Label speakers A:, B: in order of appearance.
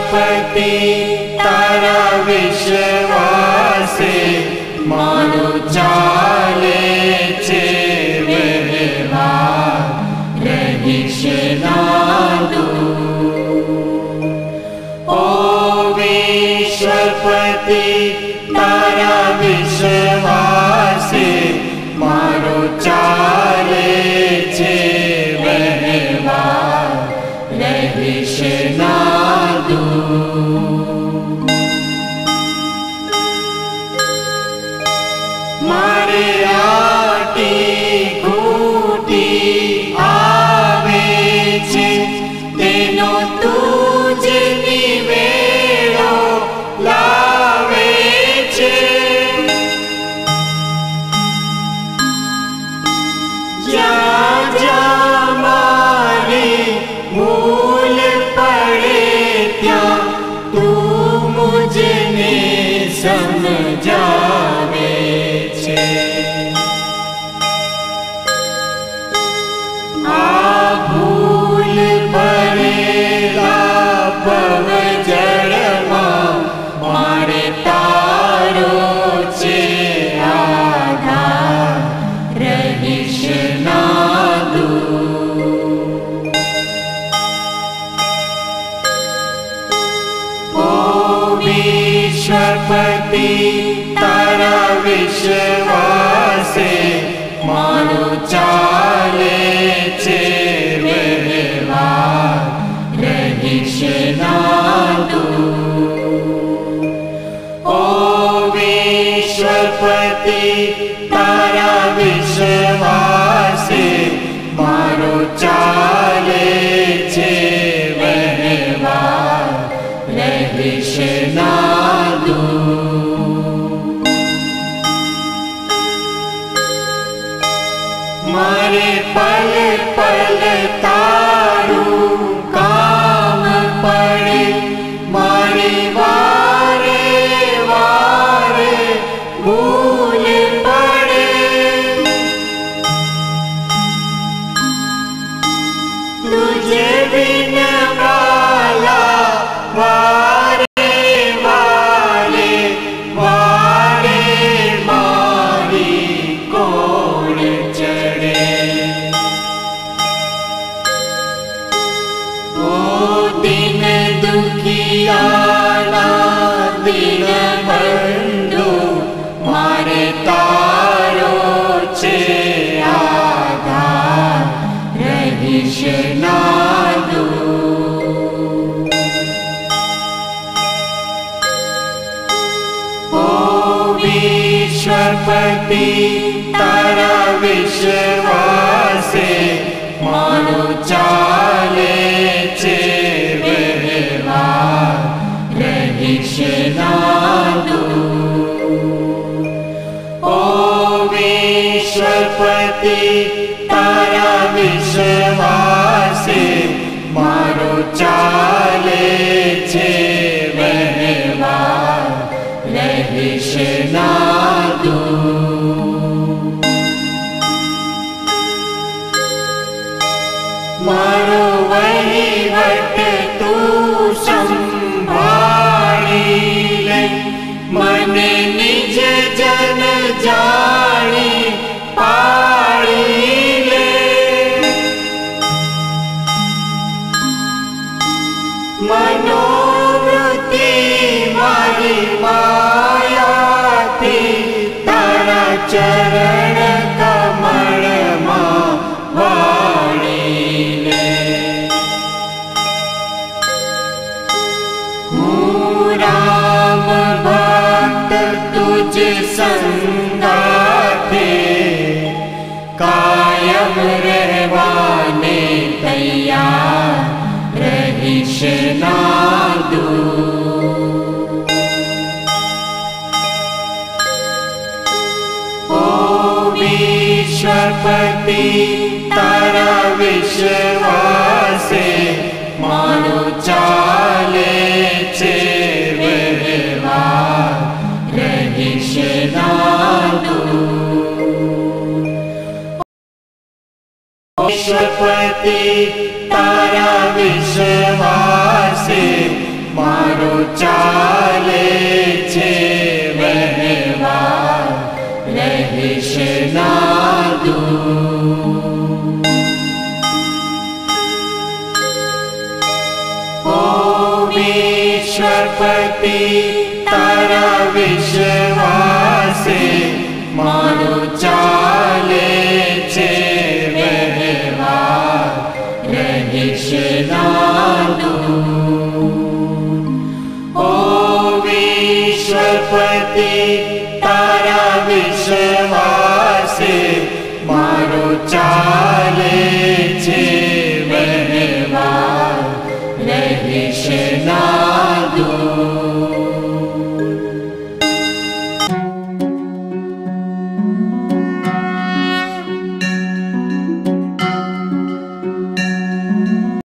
A: विश्वपति तारा विश्वासे मारो चाले छे व्यवहार रहीश ना दूर। ओ विश्वपति तारा विश्वासे मारो चाले छे व्यवहार रहीश ना दूर। मारे आटी घूटी आवे छे तेनो तुझे निवेड़ो लावे छे। जा जा मारी भूल पड़े त्या तू मुझने समझावे छे। आ भूल पड़ेला भवजळमा मारे तारो छे आधार रहीश ना दूर। ओ विश्वपति तारा विश्वासे मारो चाले छे व्यवहार रहीश ना दूर। ओ विश्वपति तारा विश्वासे मारो चाले छे व्यवहार रहीश ना दूर। मारे पल पल तारू काम पड़े मारी वारे वारे भूल पड़े। तुझे बिन वाला वारे वारे वारे मारी कोड़ चढ़े। ओ दिन दुखियाना दिन बंधु मारे तारो छे आधार रहीश ना दूर। ओ विश्वपति तारा विश्वासे मारो चाले छे व्यवहार रहीश ना दूर। ओ विश्वपति तारा विश्वासे मारो चाले छे व्यवहार रहीश ना दूर। मारो वहीवट तू संभाળી ले मने निज जन जाणी पाड़ी ले। मनोवृत्ति मारी माया थी तारा चरण कमल मां वाणी ले। हूँ राम भक्त तुझ संगाथे कायम रहवाने तैयार रहीश ना दूर। ओ विश्वपति तारा विश्वासे मारो चाले छे व्यवहार रहीश ना दूर। विश्वपति तारा विश्वासे વિશ્વપતિ તારા વિશ્વાસે મારું ચાલે છે વ્યવહાર રહીશ ના દૂર ઓ વિશ્વપતિ તારા વિશ્વાસે મારું ચાલે છે વ્યવહાર રહીશ ના